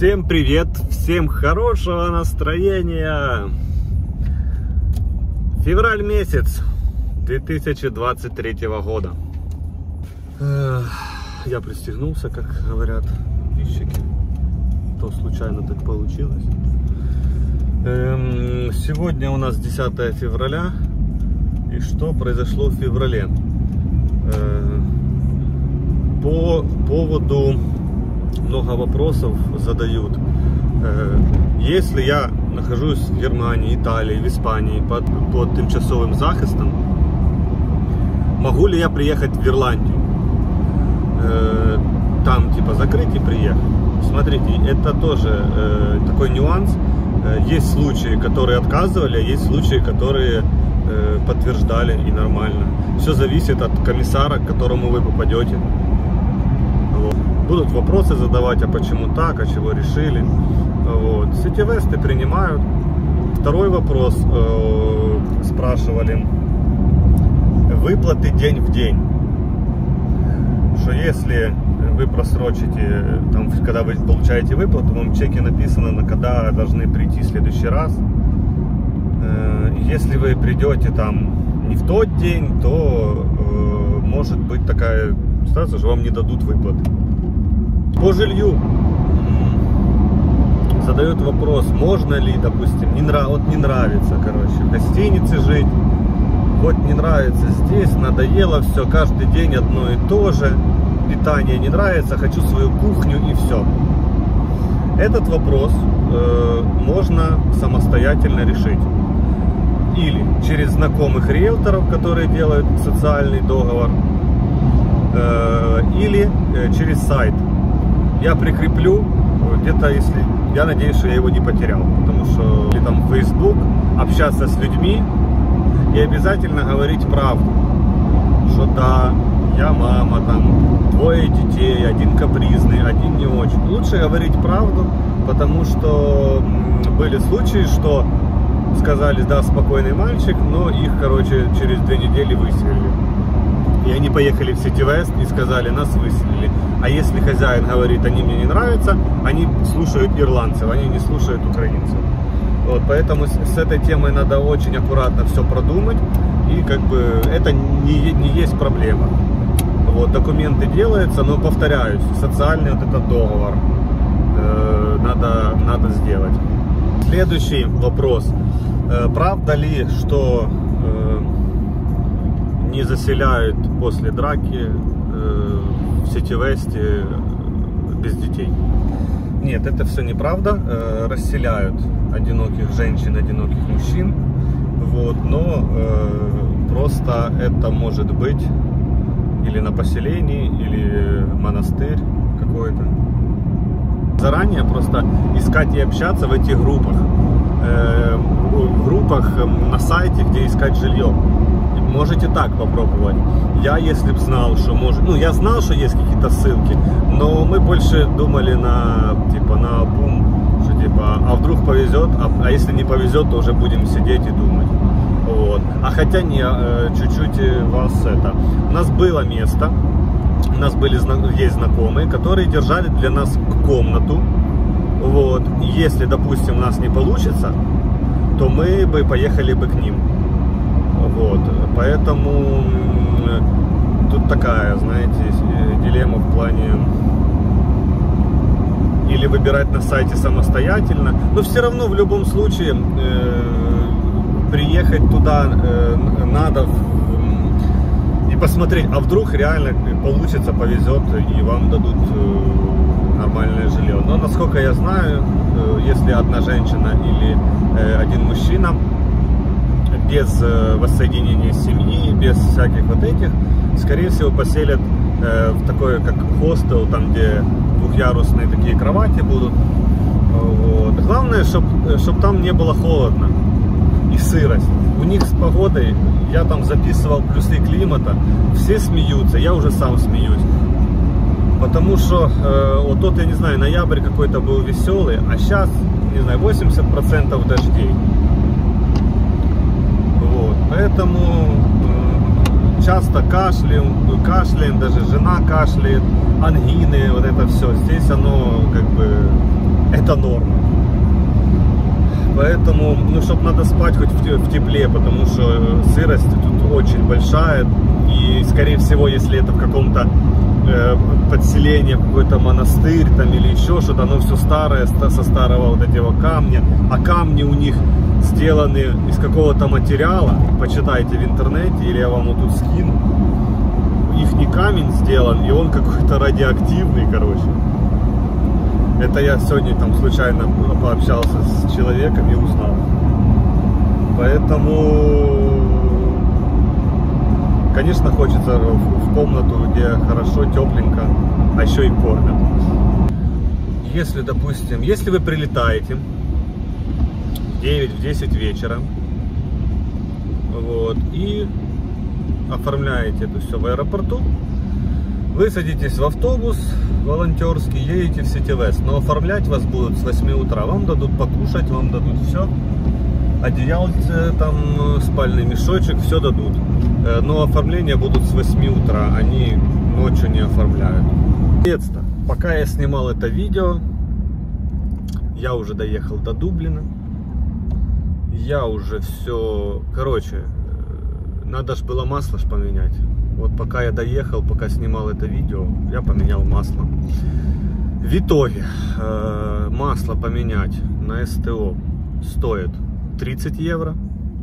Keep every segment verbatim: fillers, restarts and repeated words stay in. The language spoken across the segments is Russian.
Всем привет, всем хорошего настроения. Февраль месяц две тысячи двадцать третьего года. Я пристегнулся, как говорят подписчики. То случайно так получилось. Сегодня у нас десятое февраля. И что произошло в феврале? По поводу много вопросов задают. Если я нахожусь в Германии, Италии, в Испании под, под тимчасовым захистом, могу ли я приехать в Ирландию? Там типа закрыть и приехать? Смотрите, это тоже такой нюанс. Есть случаи, которые отказывали, а есть случаи, которые подтверждали, и нормально. Все зависит от комиссара, к которому вы попадете. Вот. Будут вопросы задавать, а почему так, а чего решили. Вот. Сити-весты принимают. Второй вопрос э, спрашивали. Выплаты день в день. Что если вы просрочите, там, когда вы получаете выплату, вам в чеке написано, на когда должны прийти в следующий раз. Э, если вы придете там не в тот день, то э, может быть такая ситуация, что вам не дадут выплаты. По жилью задают вопрос, можно ли, допустим, не, нрав... вот не нравится, короче, в гостинице жить, вот не нравится здесь, надоело все, каждый день одно и то же, питание не нравится, хочу свою кухню и все. Этот вопрос э, можно самостоятельно решить. Или через знакомых риэлторов, которые делают социальный договор, э, или э, через сайт. Я прикреплю где-то, если я надеюсь, что я его не потерял, потому что или там Facebook, общаться с людьми и обязательно говорить правду, что да, я мама, там двое детей, один капризный, один не очень. Лучше говорить правду, потому что были случаи, что сказали, да, спокойный мальчик, но их, короче, через две недели выселили. И они поехали в Сити-Вест и сказали, нас выселили. А если хозяин говорит, они мне не нравятся, они слушают ирландцев, они не слушают украинцев. Вот, поэтому с, с этой темой надо очень аккуратно все продумать. И как бы это не, не есть проблема. Вот, документы делаются, но повторяюсь, социальный вот этот договор э, надо, надо сделать. Следующий вопрос. Э, правда ли, что э, не заселяют после драки э, в Сити-Весте без детей? Нет, это все неправда. Э, расселяют одиноких женщин, одиноких мужчин. Вот, но э, просто это может быть или на поселении, или монастырь какой-то. Заранее просто искать и общаться в этих группах. Э, в группах на сайте, где искать жилье. Можете так попробовать. Я, если бы знал, что может... Ну, я знал, что есть какие-то ссылки, но мы больше думали на, типа, на бум, что, типа, а вдруг повезет, а, а если не повезет, то уже будем сидеть и думать. Вот. А хотя не, чуть-чуть вас это... У нас было место, у нас были, есть знакомые, которые держали для нас комнату. Вот. И если, допустим, у нас не получится, то мы бы поехали бы к ним. Вот, поэтому тут такая, знаете, дилемма в плане или выбирать на сайте самостоятельно, но все равно в любом случае э, приехать туда э, надо и посмотреть, а вдруг реально получится, повезет и вам дадут э, нормальное жилье. Но насколько я знаю, э, если одна женщина или э, один мужчина, без э, воссоединения семьи, без всяких вот этих, скорее всего поселят э, в такое как хостел, там где двухъярусные такие кровати будут. Вот. Главное, чтобы чтоб там не было холодно и сырость. У них с погодой, я там записывал плюсы климата, все смеются, я уже сам смеюсь. Потому что э, вот тот, я не знаю, ноябрь какой-то был веселый, а сейчас, не знаю, восемьдесят процентов дождей. Поэтому э, часто кашляем, кашляем, даже жена кашляет, ангины, вот это все. Здесь оно как бы это норма. Поэтому, ну, чтобы надо спать хоть в тепле, потому что сырость тут очень большая. И, скорее всего, если это в каком-то э, подселении, какой-то монастырь там или еще что-то, оно все старое, со старого вот этого камня. А камни у них сделаны из какого-то материала. Почитайте в интернете, или я вам вот тут скину. Их не камень сделан, и он какой-то радиоактивный, короче. Это я сегодня там случайно пообщался с человеком и узнал. Поэтому, конечно, хочется в комнату, где хорошо, тепленько, а еще и кормят. Если, допустим, если вы прилетаете в девять-десять вечера, вот, и оформляете это все в аэропорту, вы садитесь в автобус волонтерский, едете в City West, но оформлять вас будут с восьми утра. Вам дадут покушать, вам дадут все, одеяльце, там, спальный мешочек, все дадут. Но оформления будут с восьми утра, они ночью не оформляют. Наконец-то, пока я снимал это видео, я уже доехал до Дублина. Я уже все, короче, надо ж было масло ж поменять. Вот пока я доехал, пока снимал это видео, я поменял масло. В итоге э, масло поменять на СТО стоит тридцать евро.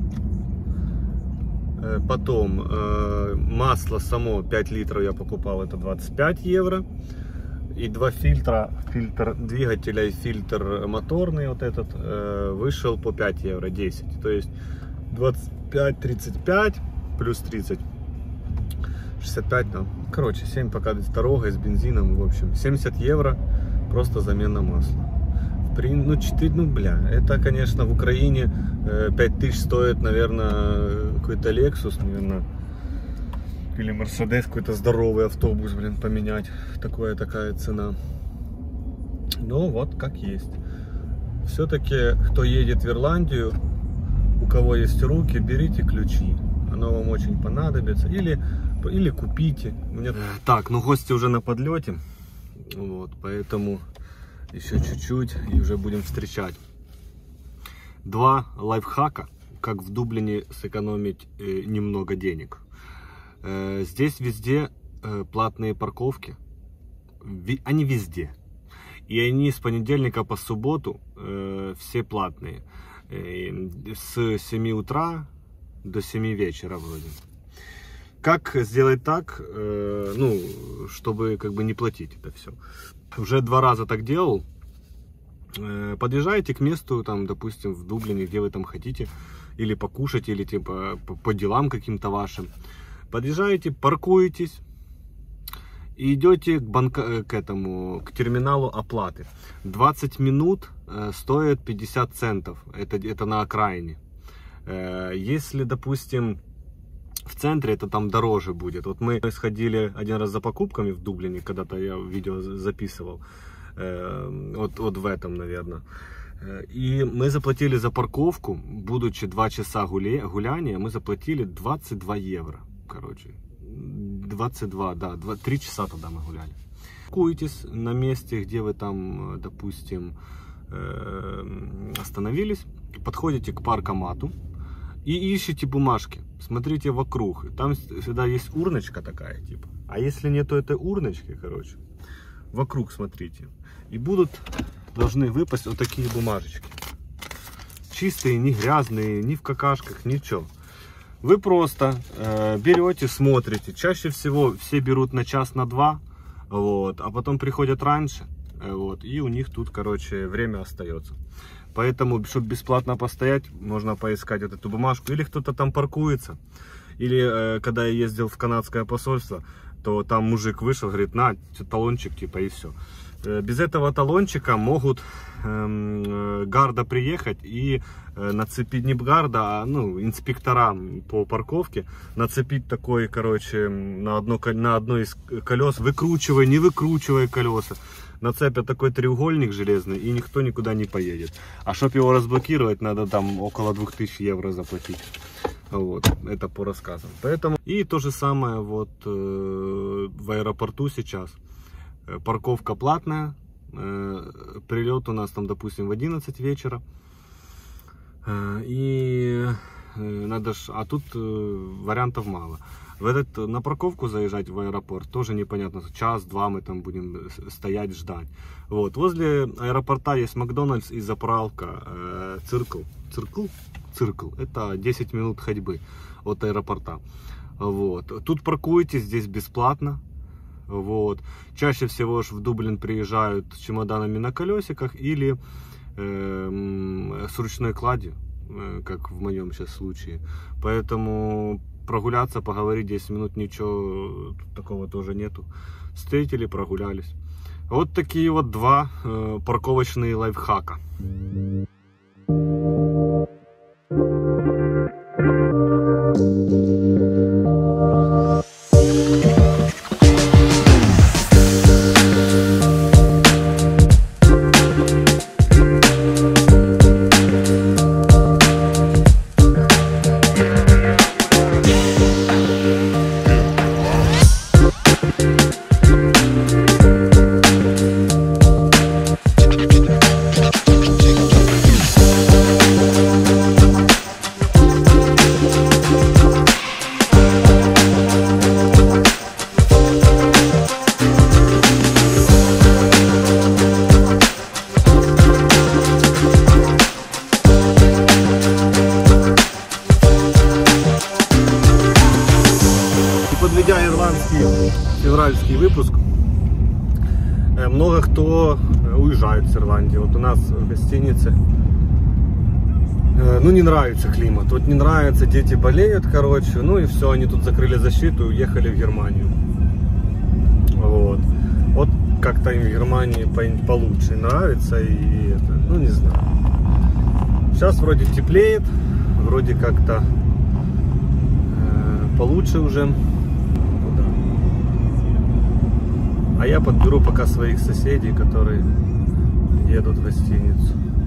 Э, потом э, масло само пять литров я покупал, это двадцать пять евро. И два фильтра, фильтр двигателя и фильтр моторный вот этот, э, вышел по пять евро, десять. То есть двадцать пять, тридцать пять плюс тридцать. шестьдесят пять там, короче, семь пока с дорогой, с бензином, в общем, семьдесят евро просто замена масла. При, ну, четыре, ну, бля, это, конечно, в Украине э, пять тысяч стоит, наверное, какой-то Lexus, наверное, или Mercedes, какой-то здоровый автобус, блин, поменять, такая такая цена. Ну, вот, как есть. Все-таки, кто едет в Ирландию, у кого есть руки, берите ключи. Оно вам очень понадобится. Или, или купите. Мне... Так, ну гости уже на подлете. Вот, поэтому еще чуть-чуть и уже будем встречать. Два лайфхака, как в Дублине сэкономить э, немного денег. Э, здесь везде э, платные парковки. Ви... Они везде. И они с понедельника по субботу э, все платные. Э, с семи утра до семи вечера вроде. Как сделать так, э, ну, чтобы как бы не платить это все? Уже два раза так делал. Э, подъезжаете к месту, там, допустим, в Дублине, где вы там хотите, или покушать, или типа по, по делам каким-то вашим. Подъезжаете, паркуетесь и идете к, банка, к этому, к терминалу оплаты. двадцать минут э, стоит пятьдесят центов. Это, это на окраине. Если, допустим, в центре, это там дороже будет. Вот мы сходили один раз за покупками в Дублине, когда-то я видео записывал, вот, вот в этом, наверное. И мы заплатили за парковку, будучи два часа гуля... гуляния, мы заплатили двадцать два евро, короче. двадцать два, да, три часа тогда мы гуляли. Паркуйтесь на месте, где вы там, допустим, остановились, подходите к паркомату и ищите бумажки, смотрите вокруг, там всегда есть урночка такая, типа, а если нету этой урночки, короче, вокруг смотрите, и будут, должны выпасть вот такие бумажечки, чистые, не грязные, ни в какашках, ничего. Вы просто э, берете, смотрите, чаще всего все берут на час, на два, вот, а потом приходят раньше, вот, и у них тут, короче, время остается. Поэтому, чтобы бесплатно постоять, можно поискать вот эту бумажку. Или кто-то там паркуется. Или, э, когда я ездил в канадское посольство, то там мужик вышел, говорит, на, талончик, типа, и все. Э, без этого талончика могут э, гарда приехать и э, нацепить, не гарда, а, ну, инспекторам по парковке, нацепить такой, короче, на одно, на одно из колес, выкручивая, не выкручивая колеса. Нацепят такой треугольник железный, и никто никуда не поедет. А чтобы его разблокировать, надо там около двух тысяч евро заплатить. Вот, это по рассказам. Поэтому и то же самое вот э, в аэропорту сейчас. Парковка платная, Прилет у нас там, допустим, в одиннадцать вечера. И надо ж, а тут вариантов мало. В этот, на парковку заезжать в аэропорт тоже непонятно. Час-два мы там будем стоять, ждать. Вот. Возле аэропорта есть Макдональдс и заправка э, Циркл. Циркл? Циркл. Это десять минут ходьбы от аэропорта. Вот. Тут паркуйтесь, здесь бесплатно. Вот. Чаще всего ж в Дублин приезжают с чемоданами на колесиках или э, с ручной кладью, э, как в моем сейчас случае. Поэтому прогуляться, поговорить десять минут, ничего такого тоже нету. Встретили, прогулялись. Вот такие вот два э, парковочные лайфхака. Подведя ирландский февральский выпуск, много кто уезжает с Ирландии. Вот у нас в гостинице, ну, не нравится климат. Вот не нравится, дети болеют, короче. Ну и все, они тут закрыли защиту и уехали в Германию. Вот. Вот как-то им в Германии получше нравится. И это, ну, не знаю. Сейчас вроде теплеет, вроде как-то э, получше уже. А я подберу пока своих соседей, которые едут в гостиницу.